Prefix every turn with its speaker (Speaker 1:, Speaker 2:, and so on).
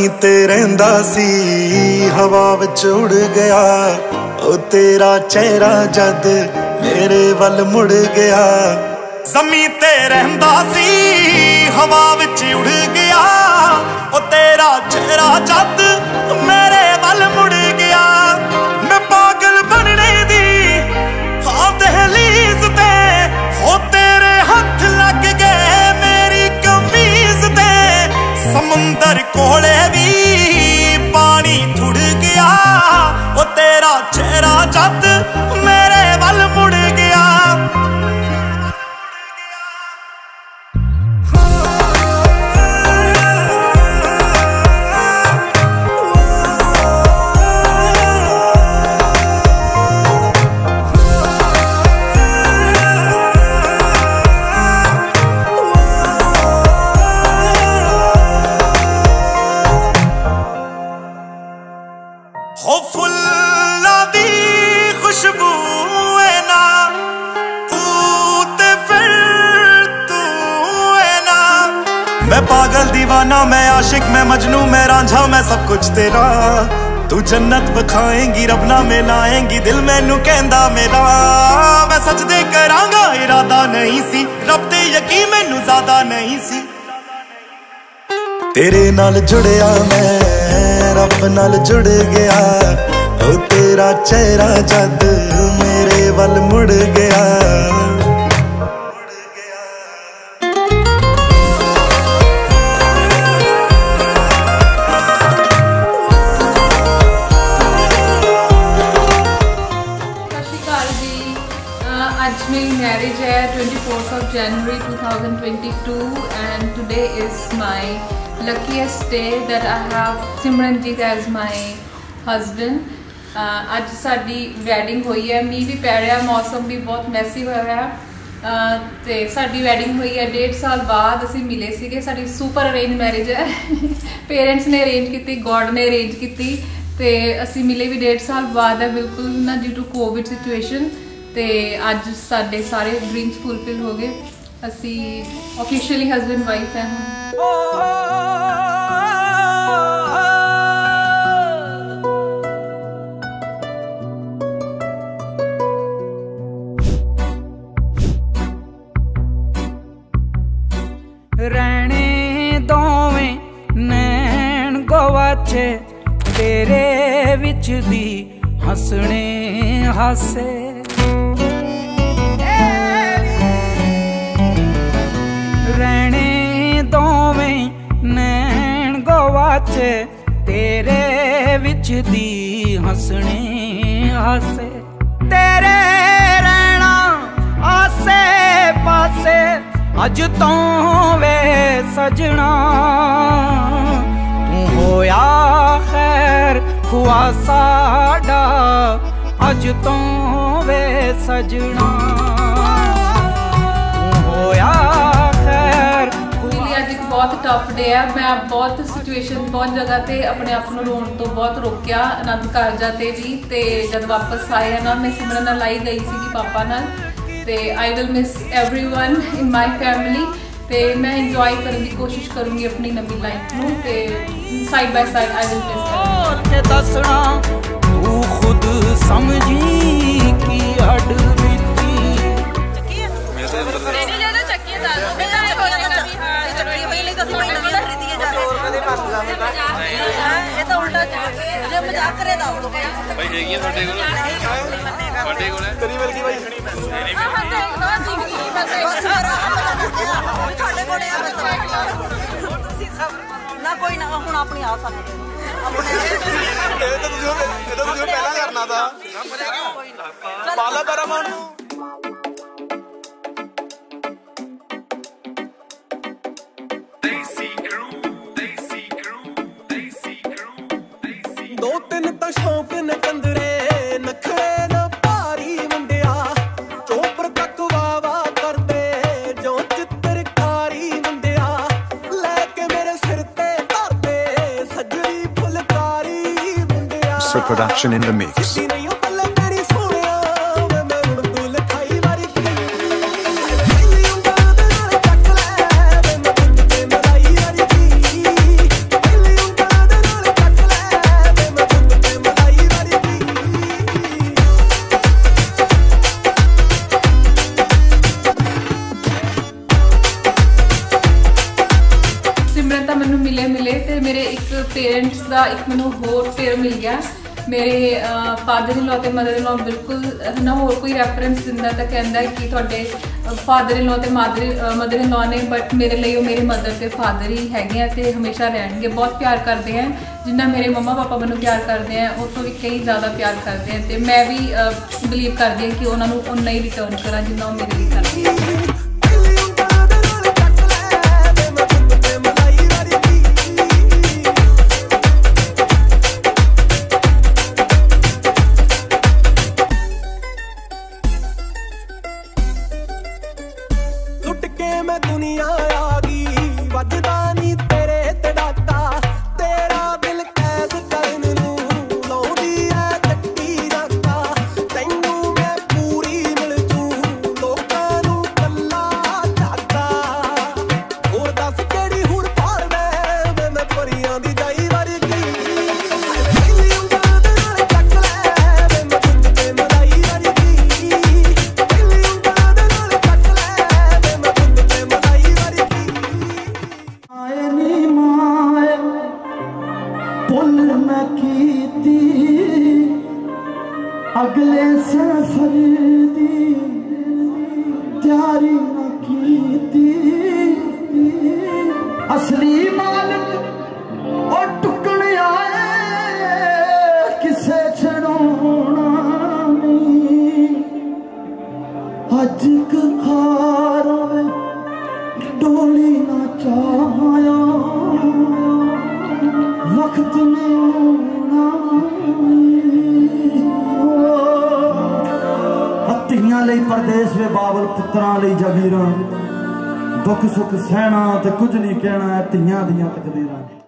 Speaker 1: ते रहिंदा सी हवा विच उड़ गया ओ तेरा चेहरा जद मेरे वल मुड़ गया। ज़मीं ते रहिंदा सी हवा विच उड़ गया ओ तेरा चेहरा जद मेरे वल मुड़ गया। मैं पागल बनने दी हाँ दहलीज ते हो तेरे हथ लग गए मेरी कमीज ते। समुंदर कोले भी पानी थुड़ गया ओ तेरा चेहरा जद मेरे वल मुड़ गया। हो फुल्ला दी खुशबू है ना तू ते फिर तू है ना। मैं पागल दीवाना मैं आशिक मैं मजनू मैं रांझा मैं सब कुछ तेरा। तू जन्नत बखाएंगी रब ना मिलाएंगी दिल मैनू कहंदा मेरा। मैं सजदे करांगा इरादा नहीं सी रब ते यकीन मैनू ज्यादा नहीं सी। तेरे नाल जुड़िया मैं रब नाल जुड़ गया ओ तेरा चेहरा जद मेरे वल मुड़ गया।
Speaker 2: आज मेरी मैरिज है 24 जनवरी 2022 and today is my luckiest day that I have Simranjit as my husband. ਅੱਜ ਸਾਡੀ ਵੈਡਿੰਗ ਹੋਈ ਹੈ। ਮੀਂਹ ਵੀ ਪੈ ਰਿਹਾ ਮੌਸਮ ਵੀ ਬਹੁਤ ਮੈਸੀ ਹੋਇਆ ਹੈ ਤੇ ਸਾਡੀ ਵੈਡਿੰਗ ਹੋਈ ਹੈ 1.5 ਸਾਲ ਬਾਅਦ। ਅਸੀਂ ਮਿਲੇ ਸੀਗੇ ਸਾਡੀ ਸੁਪਰ ਅਰੇਂਜ ਮੈਰਿਜ ਹੈ ਪੇਰੈਂਟਸ ਨੇ ਅਰੇਂਜ ਕੀਤੀ ਗੋਡ ਨੇ ਅਰੇਂਜ ਕੀਤੀ ਤੇ ਅਸੀਂ ਮਿਲੇ ਵੀ 1.5 ਸਾਲ ਬਾਅਦ ਹੈ ਬਿਲਕੁਲ ਨਾ ਡਿਊ ਟੂ ਕੋਵਿਡ ਸਿਚੁਏਸ਼ਨ। ਤੇ ਅੱਜ ਸਾਡੇ ਸਾਰੇ ਡ੍ਰੀਮਸ ਫੁਲਫਿਲ ਹੋ ਗਏ। ਅਸੀਂ ਆਫੀਸ਼ੀਅਲੀ ਹਸਬੈਂਡ ਵਾਈਫ ਹੈ ਹੁਣ।
Speaker 3: रहने दोवें नैन गवाचे तेरे विच दी हसने हासे। रहने दोवें नैन गवाचे तेरे विच दी हसने हासे। तेरे रहना आसे पासे अज तो वे सजना तू होया खैर हुआ साडा अज तो वे सजना तू होया खैर।
Speaker 2: ਅੱਜ ਇੱਕ ਬਹੁਤ ਟਫ ਡੇ ਹੈ। ਮੈਂ ਬਹੁਤ ਸਿਚੁਏਸ਼ਨ ਬਹੁਤ ਜਗ੍ਹਾ ਤੇ ਆਪਣੇ ਆਪ ਨੂੰ ਰੋਣ ਤੋਂ ਬਹੁਤ ਰੋਕਿਆ ਆਨੰਦ ਕਾਰਜਾਂ ਤੇ ਵੀ ਤੇ ਜਦ ਵਾਪਸ ਆਏ ਨਾ ਮੈਂ ਸਿਮਰਨ ਨਾਲ ਆਈ ਗਈ ਸੀਗੀ ਪਾਪਾ ਨਾਲ ਤੇ I will miss everyone in my family ਤੇ ਮੈਂ ਇੰਜੋਏ ਕਰਨ ਦੀ ਕੋਸ਼ਿਸ਼ ਕਰੂੰਗੀ ਆਪਣੀ ਨਵੀਂ ਲਾਈਫ ਨੂੰ ਤੇ side by side I will miss
Speaker 3: ਤੇ ਦੱਸਣਾ ਤੂੰ ਖੁਦ ਸਮਝੀ ਕੀ ਹੱਡ ਬੀਤੀ
Speaker 4: ਨਹੀਂ ਲੈਣਾ ਚੱਕੀ ਦਾ ਬੇਟਾ ਵੀ ਹਾਂ ਚੱਕੀ ਹੋਈ ਲਈ ਦੱਸੋ ਨਵੀਂ ਖਰੀਦੀ ਜਾ ਇਹ ਤਾਂ ਉਲਟਾ ਜੇ ਮਜ਼ਾਕ ਕਰੇ ਦਾ ਉਹ ਭਾਈ ਹੈਗੀ ਤੁਹਾਡੇ ਕੋਲ ਤੇਰੀ ਵਰਗੀ ਭਾਈ ਖਣੀ ਪੈਂਦੀ ਹਾਂ ਦੇਖ ਲਓ ਜੀ ਬਸ ਸਾਰਾ ਤੁਹਾਡੇ ਕੋਲ ਆ ਬਸ ਤੁਸੀਂ ਸਭ ਨਾ ਕੋਈ ਨਾ ਹੁਣ ਆਪਣੀ ਆ ਸਕਦੇ ਆਪਣੇ ਇਹ ਤਾਂ ਤੁਸੀਂ ਪਹਿਲਾਂ ਕਰਨਾ ਤਾਂ ਪਾਲਾ ਪਰਮਾਨ ਨੂੰ
Speaker 5: दो तीन तो शौक न कंदरे नखरे न भारी मुंडिया चोपर तक वावा कर दे जो चित्रकारी मुंडिया लेके मेरे सिर ते धर दे सजरी फुलकारी मुंडिया।
Speaker 6: Production in the mix.
Speaker 2: Parents का एक मैनू होर पेयर मिल गया। मेरे फादर इन लॉ ते मदर इन लॉ बिल्कुल है ना होर कोई रैफरेंस दिंदा तो कहता कि तुहाडे फादर इन लॉ ते मदर इन लॉ ने, बट मेरे लिए वो मेरे मदर ते फादर ही हैगे ते हमेशा रहेंगे। बहुत प्यार करते हैं, जिन्ना मेरे मम्मा पापा मैनू प्यार करते हैं उस तो भी कई ज़्यादा प्यार करते हैं। तो मैं भी बिलीव करती हूँ कि उन्होंने उन्ना ही रिटर्न करा जिन्ना वो मेरे लिए करते हैं।
Speaker 5: मैं दुनिया आ गई वजदा नहीं तेरे ते डाका, तेरा दिल कैद करन नू लाउंदी है जट्टी डाका। तैनू मैं पूरी मिल जू लोकां नू कल्ला डाका। होर दस केड़ी हुर पाल मैं परियां दी जाई वरगी। पहली उंगल दे नाल चक ले मैं खुद ते मलाई वरगी। पहली उंगल दे नाल चक ले मैं खुद ते मलाई वरगी। आए नी माए पुल न कीती अगले सफर दी तैयारी न कीती। असली मालिक और टुकड़ आए किसे छड़ाना नहीं। अज हार डोली ना चाया वक्त ने आना। हत्तियां लई परदेस वे बाबल पुत्रां लई जगीरां। दुख सुख सहना ते कुछ नहीं कहना, धियां दियां तकदीरां।